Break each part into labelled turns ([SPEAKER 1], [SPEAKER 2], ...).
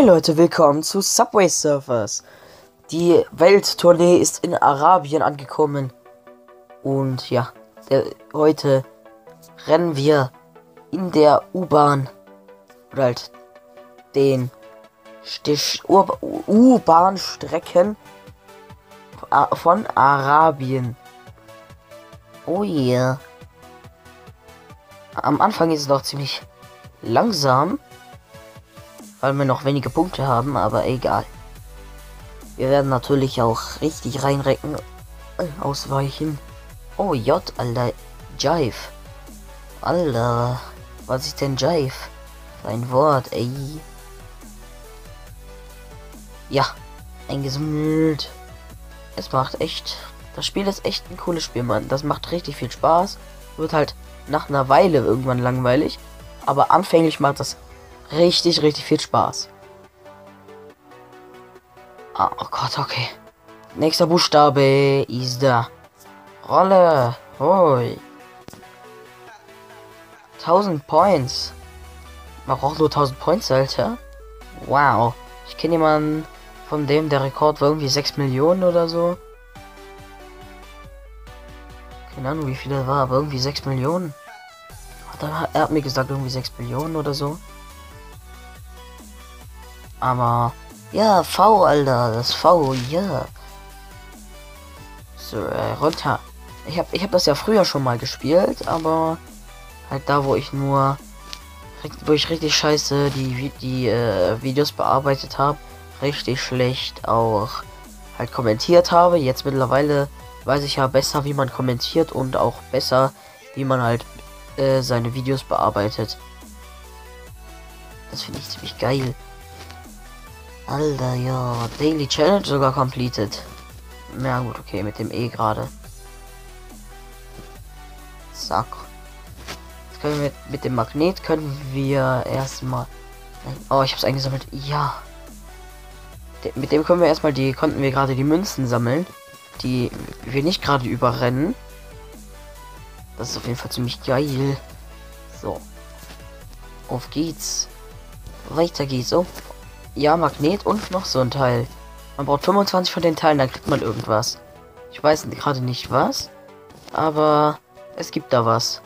[SPEAKER 1] Hey Leute, willkommen zu Subway Surfers. Die Welttournee ist in Arabien angekommen. Und ja, heute rennen wir in der U-Bahn. Oder halt den U-Bahn-Strecken von Arabien. Oh yeah. Am Anfang ist es noch ziemlich langsam, weil wir noch wenige Punkte haben, aber egal. Wir werden natürlich auch richtig reinrecken, ausweichen. Oh J, Alter, Jive. Alter, was ist denn Jive? Ein Wort, ey. Ja, eingesammelt. Es macht echt, das Spiel ist echt ein cooles Spiel, Mann. Das macht richtig viel Spaß. Wird halt nach einer Weile irgendwann langweilig, aber anfänglich macht das richtig viel Spaß. Oh Gott, okay. Nächster Buchstabe ist da. Rolle. Hoi. 1000 Points. Man braucht nur 1000 Points, Alter. Wow. Ich kenne jemanden, von dem der Rekord war irgendwie 6 Millionen oder so. Keine Ahnung, wie viel das war, aber irgendwie 6 Millionen. Er hat mir gesagt, irgendwie 6 Millionen oder so. Aber ja, V, Alter, das V, ja. So, runter. Ich hab das ja früher schon mal gespielt, aber halt da, wo ich richtig scheiße die Videos bearbeitet habe, richtig schlecht auch halt kommentiert habe. Jetzt mittlerweile weiß ich ja besser, wie man kommentiert und auch besser, wie man halt seine Videos bearbeitet. Das finde ich ziemlich geil. Alter, ja. Daily Challenge sogar completed. Na gut, okay, mit dem E gerade. Zack. Jetzt können wir mit dem Magnet können wir erstmal. Oh, ich hab's eingesammelt. Ja. Mit dem können wir erstmal konnten wir gerade die Münzen sammeln, die wir nicht gerade überrennen. Das ist auf jeden Fall ziemlich geil. So. Auf geht's. Weiter geht's. Oh. Ja, Magnet und noch so ein Teil. Man braucht 25 von den Teilen, dann kriegt man irgendwas. Ich weiß gerade nicht was, aber es gibt da was.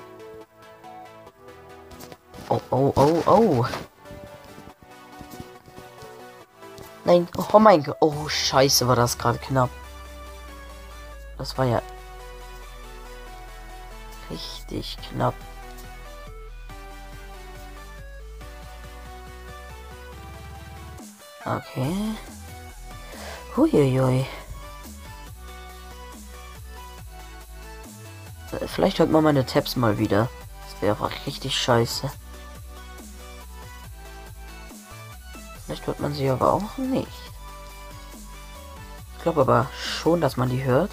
[SPEAKER 1] Oh, oh, oh, oh. Nein, oh mein Gott. Oh, scheiße, war das gerade knapp. Das war ja richtig knapp. Okay. Huiuiui. Vielleicht hört man meine Tabs mal wieder. Das wäre einfach richtig scheiße. Vielleicht hört man sie aber auch nicht. Ich glaube aber schon, dass man die hört.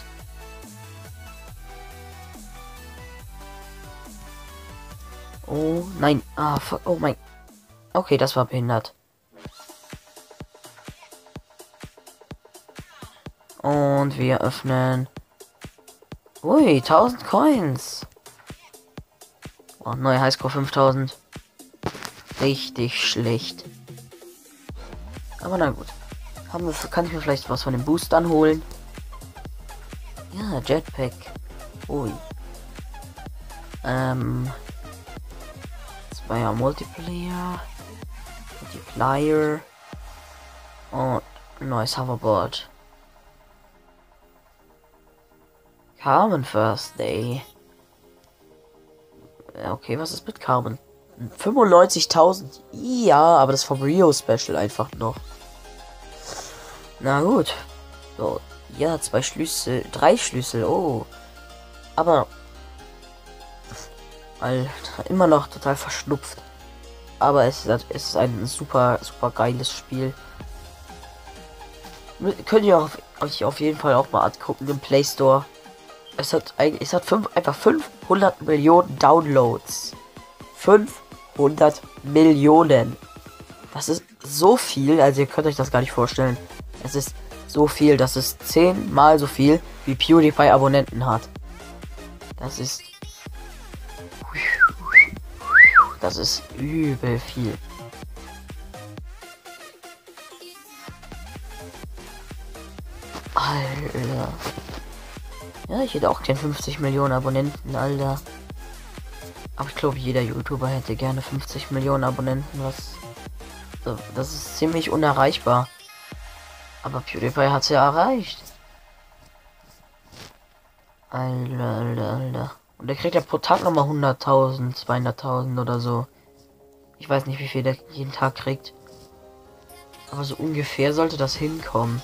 [SPEAKER 1] Oh nein. Ah, fuck. Oh mein. Okay, das war behindert. Und wir öffnen. Ui, 1000 Coins. Oh, neue Highscore 5000. Richtig schlecht. Aber na gut. Kann ich mir vielleicht was von den Boostern holen? Ja, Jetpack. Ui. Zweier Multiplayer. Und ein neues Hoverboard. Carbon First Day. Ja, okay, was ist mit Carbon? 95.000. Ja, aber das vom Rio Special einfach noch. Na gut. So, ja, 2 Schlüssel, 3 Schlüssel. Oh. Aber Alter, immer noch total verschnupft. Aber es ist ein super geiles Spiel. Könnt ihr euch auf jeden Fall auch mal angucken im Play Store. Es hat einfach 500 Millionen Downloads. 500 Millionen. Das ist so viel, also ihr könnt euch das gar nicht vorstellen. Es ist so viel, dass es 10-mal so viel wie PewDiePie Abonnenten hat. Das ist übel viel. Alter. Ja, ich hätte auch gern 50 Millionen Abonnenten, Alter. Aber ich glaube, jeder YouTuber hätte gerne 50 Millionen Abonnenten, was... Das ist ziemlich unerreichbar. Aber PewDiePie hat es ja erreicht. Alter. Und der kriegt ja pro Tag nochmal 100.000, 200.000 oder so. Ich weiß nicht, wie viel der jeden Tag kriegt. Aber so ungefähr sollte das hinkommen.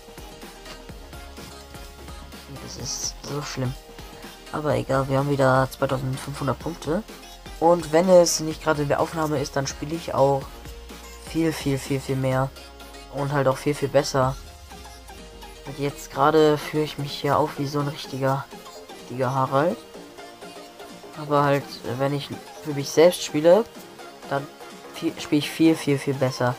[SPEAKER 1] Das ist so schlimm. Aber egal, wir haben wieder 2500 Punkte. Und wenn es nicht gerade in der Aufnahme ist, dann spiele ich auch viel mehr. Und halt auch viel besser. Und jetzt gerade führe ich mich hier auf wie so ein richtiger Harald. Aber halt, wenn ich für mich selbst spiele, dann spiele ich viel besser.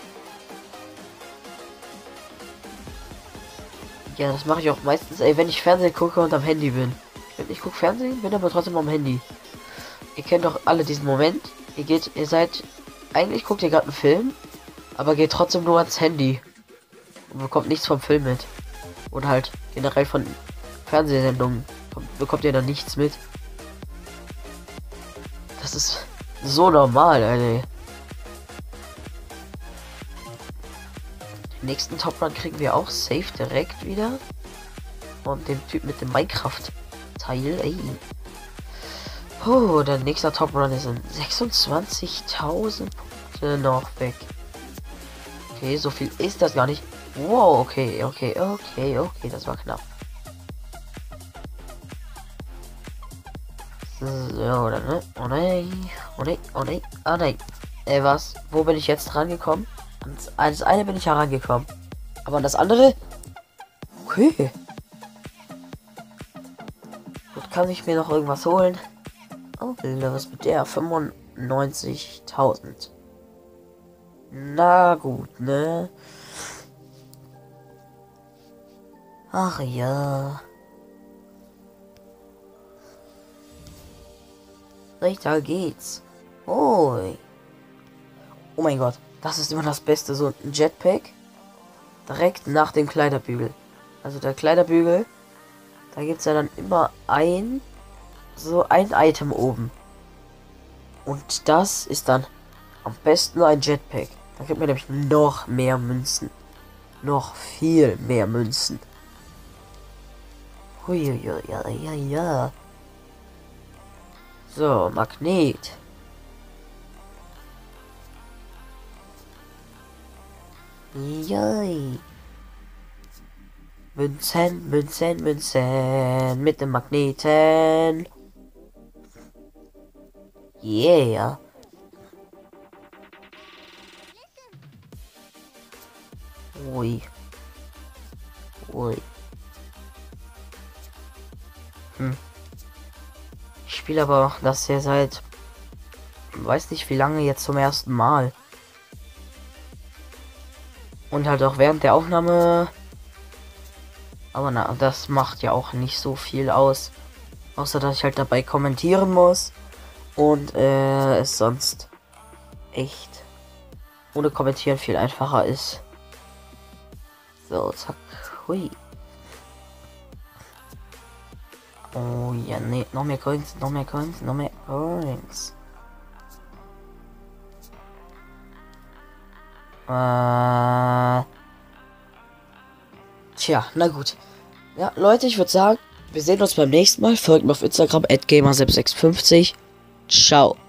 [SPEAKER 1] Ja, das mache ich auch meistens, wenn ich Fernsehen gucke und am Handy bin. Ich gucke Fernsehen, bin aber trotzdem am Handy. Ihr kennt doch alle diesen Moment. Eigentlich guckt ihr gerade einen Film, aber geht trotzdem nur ans Handy. Und bekommt nichts vom Film mit. Oder halt generell von Fernsehsendungen bekommt ihr dann nichts mit. Das ist so normal, Alter. Den nächsten Top Run kriegen wir auch safe direkt wieder. Und dem Typ mit dem Minecraft-Teil, ey. Oh, der nächste Top Run ist in 26.000 Punkte noch weg. Okay, so viel ist das gar nicht. Wow, okay, das war knapp. So, oder ne? Oh nein. Was? Wo bin ich jetzt rangekommen? An das eine bin ich herangekommen. Aber an das andere? Okay. Gut, kann ich mir noch irgendwas holen? Oh, was mit der? 95.000. Na gut, ne? Ach ja. Weiter geht's. Oh mein Gott, das ist immer das Beste. So ein Jetpack. Direkt nach dem Kleiderbügel. Also der Kleiderbügel. Da gibt's ja dann immer ein Item oben. Und das ist dann am besten ein Jetpack. Da kriegt man nämlich noch mehr Münzen. Noch viel mehr Münzen. Ja. So, Magnet. Joi. Münzen mit dem Magneten. Yeah. Ui. Ich spiele aber auch das hier seit weiß nicht wie lange jetzt zum ersten Mal. Und halt auch während der Aufnahme. Aber na, das macht ja auch nicht so viel aus. Außer dass ich halt dabei kommentieren muss. Und es sonst echt ohne Kommentieren viel einfacher ist. So, zack. Hui. Oh ja, nee, noch mehr Coins. Tja, na gut. Ja, Leute, ich würde sagen, wir sehen uns beim nächsten Mal. Folgt mir auf Instagram @gamer656. Ciao.